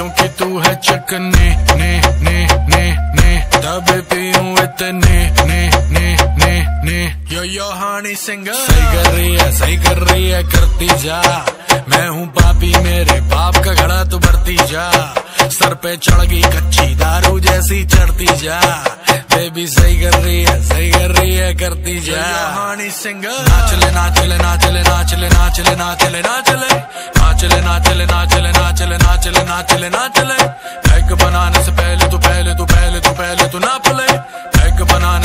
क्योंकि तू है चकने ने तब पीऊं इतने ने यो हानी सिंगर। सही कर रही है करती जा, मैं हूँ पापी मेरे बाप का घड़ा तू भरती जा, सर पे चढ़ गई कच्ची दारू जैसी चढ़ती जा, बेबी सही कर रही है करती जा। हानी सिंगर नाचले नाचले नाचले नाचले नाचले नाचले नाचले नाचले नाचले नाचले नाचले नाचले नाचले नाचले पैक बनाने से पहले तू नाप ले, पैक बनाने